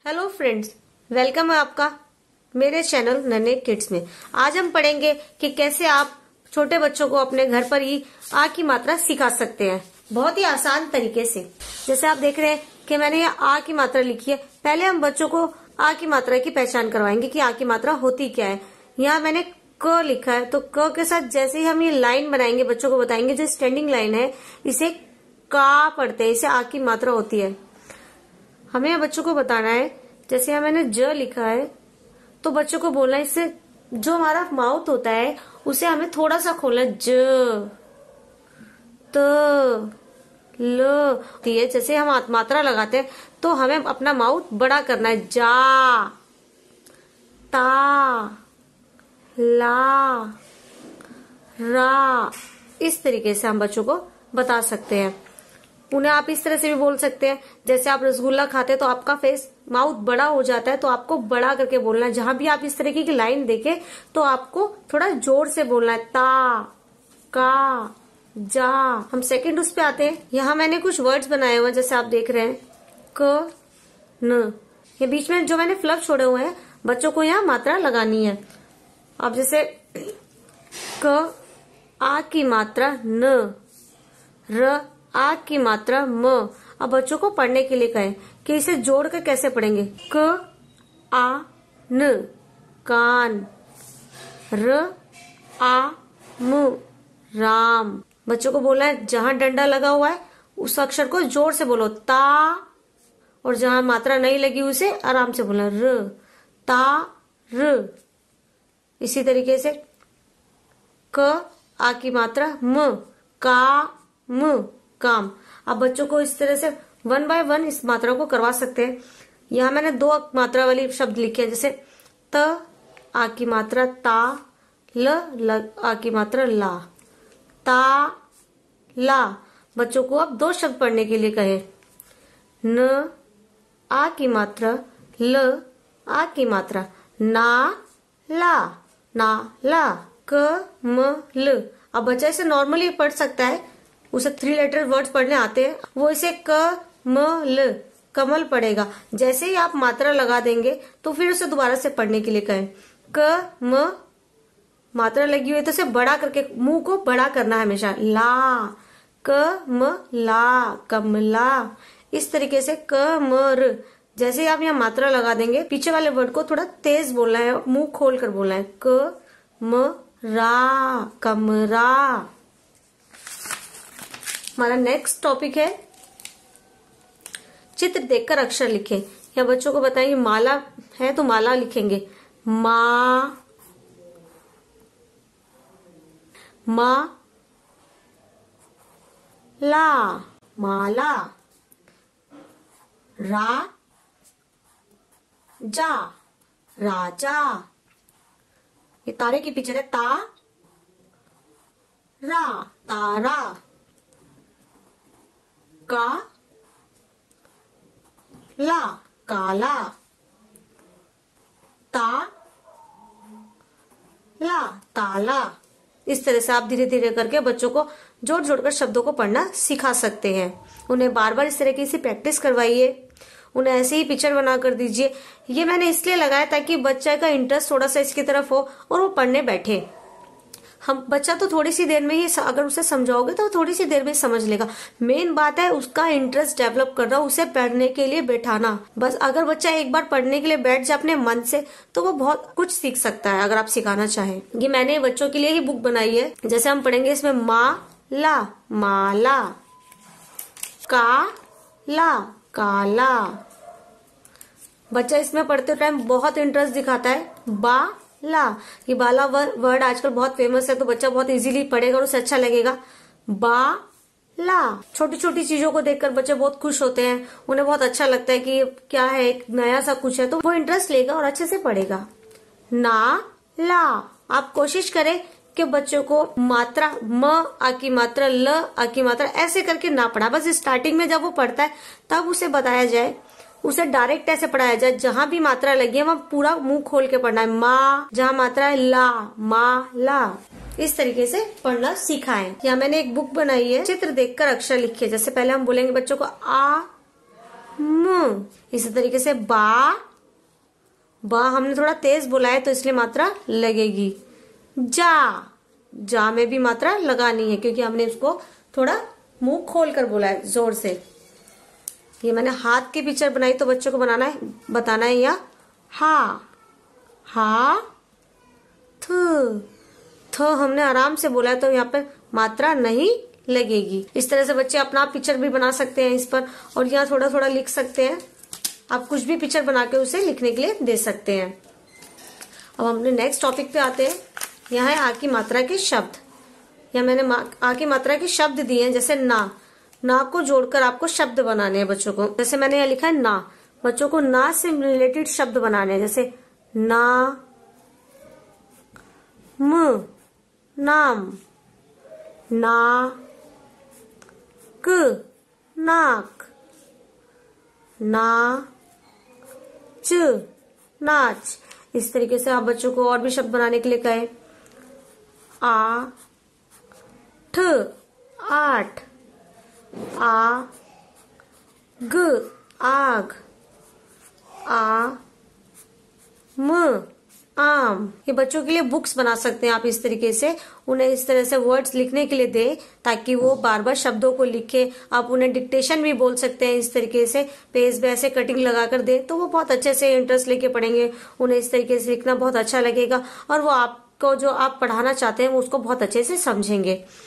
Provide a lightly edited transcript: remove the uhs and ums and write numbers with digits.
Hello friends, welcome है आपका मेरे चैनल नन्हे किड्स में। आज हम पढ़ेंगे कि कैसे आप छोटे बच्चों को अपने घर पर ही आ की मात्रा सिखा सकते हैं, बहुत ही आसान तरीके से। जैसे आप देख रहे हैं कि मैंने यहाँ आ की मात्रा लिखी है। पहले हम बच्चों को आ की मात्रा की पहचान करवाएंगे कि आ की मात्रा होती क्या है। यहाँ मैंने क लिखा है, तो क के साथ जैसे ही हम ये लाइन बनाएंगे, बच्चों को बताएंगे जो स्टैंडिंग लाइन है इसे का पढ़ते हैं, इसे आ की मात्रा होती है। हमें बच्चों को बताना है, जैसे यहाँ मैंने ज लिखा है तो बच्चों को बोलना है, इससे जो हमारा माउथ होता है उसे हमें थोड़ा सा खोलना है। ज त ल है। जैसे हम मात्रा लगाते हैं तो हमें अपना माउथ बड़ा करना है। जा ता ला रा, इस तरीके से हम बच्चों को बता सकते हैं। उन्हें आप इस तरह से भी बोल सकते हैं, जैसे आप रसगुल्ला खाते हैं तो आपका फेस माउथ बड़ा हो जाता है, तो आपको बड़ा करके बोलना है। जहां भी आप इस तरीके की लाइन देखें तो आपको थोड़ा जोर से बोलना है। ता का जा। हम सेकंड उस पे आते हैं। यहाँ मैंने कुछ वर्ड्स बनाए हुए हैं, जैसे आप देख रहे हैं क न। ये बीच में जो मैंने फ्लप छोड़े हुए हैं, बच्चों को यहाँ मात्रा लगानी है। अब जैसे क आ की मात्रा न, र आ की मात्रा म। अब बच्चों को पढ़ने के लिए कहें कि इसे जोड़कर कैसे पढ़ेंगे। क आ न कान, र आ मु राम। बच्चों को बोला है जहां डंडा लगा हुआ है उस अक्षर को जोर से बोलो ता, और जहां मात्रा नहीं लगी उसे आराम से बोलना र ता र। इसी तरीके से क आ की मात्रा म, का म काम। अब बच्चों को इस तरह से 1 बाय 1 इस मात्रा को करवा सकते हैं। यहाँ मैंने 2 मात्रा वाली शब्द लिखे हैं, जैसे त आ की मात्रा ता, ल आ की मात्रा ला, ता ला। बच्चों को अब 2 शब्द पढ़ने के लिए कहे। न आ की मात्रा, ल आ की मात्रा, ना ला, ना ला। क म ल। अब बच्चा इसे नॉर्मली पढ़ सकता है, उसे 3 लेटर वर्ड्स पढ़ने आते हैं, वो इसे क म ल कमल पढ़ेगा। जैसे ही आप मात्रा लगा देंगे तो फिर उसे दोबारा से पढ़ने के लिए कहें। क म मात्रा लगी हुई तो उसे बड़ा करके, मुंह को बड़ा करना है हमेशा। ला क म ला कमला। इस तरीके से क म र। जैसे ही आप यहाँ मात्रा लगा देंगे, पीछे वाले वर्ड को थोड़ा तेज बोलना है, मुंह खोल कर बोलना है। क म रा कमरा। हमारा नेक्स्ट टॉपिक है चित्र देखकर अक्षर लिखें। या बच्चों को बताएंगे माला है तो माला लिखेंगे। मा ला माला। रा जा राजा। ये तारे की पिक्चर है। ता रा तारा। का ला काला। ता ला ताला। इस तरह से आप धीरे धीरे करके बच्चों को जोड़ जोड़कर शब्दों को पढ़ना सिखा सकते हैं। उन्हें बार बार इस तरीके से प्रैक्टिस करवाइए, उन्हें ऐसे ही पिक्चर बना कर दीजिए। ये मैंने इसलिए लगाया ताकि बच्चे का इंटरेस्ट थोड़ा सा इसकी तरफ हो और वो पढ़ने बैठे। हम बच्चा तो थोड़ी सी देर में ही, अगर उसे समझाओगे तो थोड़ी सी देर में समझ लेगा। मेन बात है उसका इंटरेस्ट डेवलप करना, उसे पढ़ने के लिए बैठाना। बस अगर बच्चा एक बार पढ़ने के लिए बैठ जाए अपने मन से तो वो बहुत कुछ सीख सकता है, अगर आप सिखाना चाहें। ये मैंने बच्चों के लिए ही बुक बनाई है। जैसे हम पढ़ेंगे इसमें माला माला, काला काला। बच्चा इसमें पढ़ते टाइम बहुत इंटरेस्ट दिखाता है। बाला, ये बाला वर्ड आजकल बहुत फेमस है, तो बच्चा बहुत इजीली पढ़ेगा और उसे अच्छा लगेगा। बाला। छोटी छोटी चीजों को देखकर बच्चे बहुत खुश होते हैं, उन्हें बहुत अच्छा लगता है कि क्या है, एक नया सा कुछ है, तो वो इंटरेस्ट लेगा और अच्छे से पढ़ेगा। ना ला। आप कोशिश करें कि बच्चों को मात्रा म आ की मात्रा, ल आ की मात्रा ऐसे करके ना पढ़ा। बस स्टार्टिंग में जब वो पढ़ता है तब उसे बताया जाए, उसे डायरेक्ट ऐसे पढ़ाया जाए। जहां भी मात्रा लगी है वहां पूरा मुंह खोल के पढ़ना है। माँ, जहां मात्रा है ला, मा ला। इस तरीके से पढ़ना सिखाएं। यहाँ मैंने एक बुक बनाई है, चित्र देखकर अक्षर लिखिए। जैसे पहले हम बोलेंगे बच्चों को आ म। इसी तरीके से बा हमने थोड़ा तेज बोला है तो इसलिए मात्रा लगेगी। जा में भी मात्रा लगानी है क्योंकि हमने उसको थोड़ा मुंह खोल कर बोला है जोर से। ये मैंने हाथ की पिक्चर बनाई तो बच्चों को बताना है या हा थ हमने आराम से बोला है तो यहाँ पर मात्रा नहीं लगेगी। इस तरह से बच्चे अपना पिक्चर भी बना सकते हैं इस पर, और यहाँ थोड़ा थोड़ा लिख सकते हैं। आप कुछ भी पिक्चर बना के उसे लिखने के लिए दे सकते हैं। अब हम अपने नेक्स्ट टॉपिक पे आते हैं। यहाँ है आ की मात्रा के शब्द। यहाँ मैंने आ की मात्रा के शब्द दिए हैं, जैसे ना को जोड़कर आपको शब्द बनाने हैं बच्चों को। जैसे मैंने यहाँ लिखा है ना, बच्चों को ना से रिलेटेड शब्द बनाने हैं, जैसे ना म नाम, नाक नाच नाच। इस तरीके से आप बच्चों को और भी शब्द बनाने के लिए कहें। आठ आठ, आग, आम। ये बच्चों के लिए बुक्स बना सकते हैं आप इस तरीके से। उन्हें इस तरह से वर्ड्स लिखने के लिए दे ताकि वो बार बार शब्दों को लिखे। आप उन्हें डिक्टेशन भी बोल सकते हैं इस तरीके से, पेज पे ऐसे कटिंग लगा कर दे तो वो बहुत अच्छे से इंटरेस्ट लेके पढ़ेंगे। उन्हें इस तरीके से लिखना बहुत अच्छा लगेगा और वो आपको जो आप पढ़ाना चाहते हैं वो उसको बहुत अच्छे से समझेंगे।